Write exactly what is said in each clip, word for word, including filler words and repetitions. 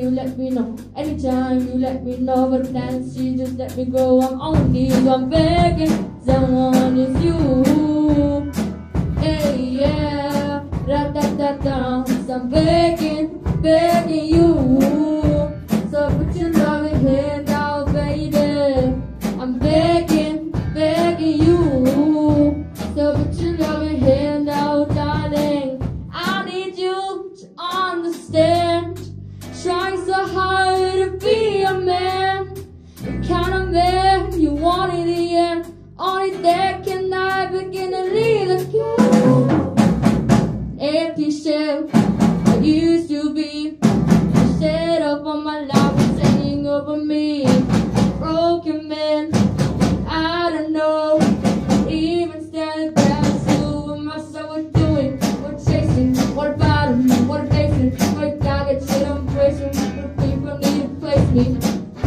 you let me know. Anytime you let me know. But plan C, just let me go. I'm on knees, I'm begging. Someone is you. Hey, yeah. Da da da da. So I'm begging, begging you. So put your loving hand out, baby. I'm begging, begging you. So put your loving hand out, darling. I need you to understand. Trying so hard to be a man, the kind of man you want in the end. Only then can I begin to lead again. Empty shell I used to be. The set up on my life was hanging over me. Broken man, I don't know. Even standing there, so what am I so doing? What chasing? What about him? What facing? What God get shit on bracing? What people need to place me?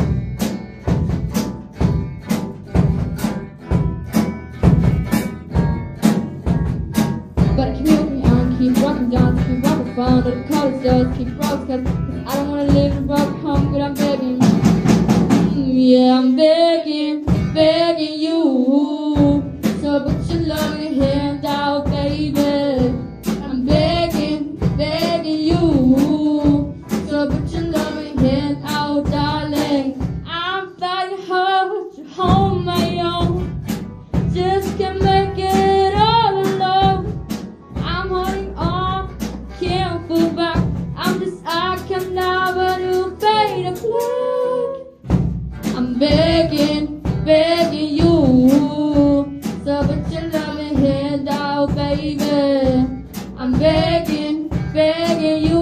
But keep moving on, keep walking down, keep walking far. Let the colors does, keep rocks, cause I don't wanna live in broken home, but I'm begging. Mm, yeah, I'm begging, begging you. So put your loving hand out, baby. I'm begging, begging you. So put your loving hand out, darling. I'm fighting hard to hold my own. Just can't make it all alone. I'm holding on, can't fall back. I'm just, I can never do fade to black. I'm begging, begging you. So put your loving hand out, baby. I'm begging, begging you.